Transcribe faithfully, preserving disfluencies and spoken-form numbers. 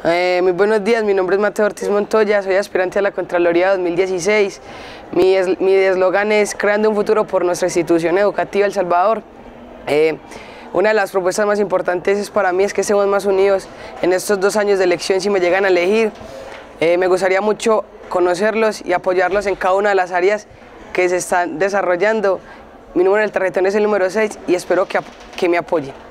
Eh, muy buenos días, mi nombre es Mateo Ortiz Montoya, soy aspirante a la Contraloría dos mil dieciséis. Mi eslogan es creando un futuro por nuestra institución educativa El Salvador. Eh, una de las propuestas más importantes es para mí es que estemos más unidos en estos dos años de elección si me llegan a elegir. Eh, me gustaría mucho conocerlos y apoyarlos en cada una de las áreas que se están desarrollando. Mi número en el tarjetón es el número seis y espero que, que me apoyen.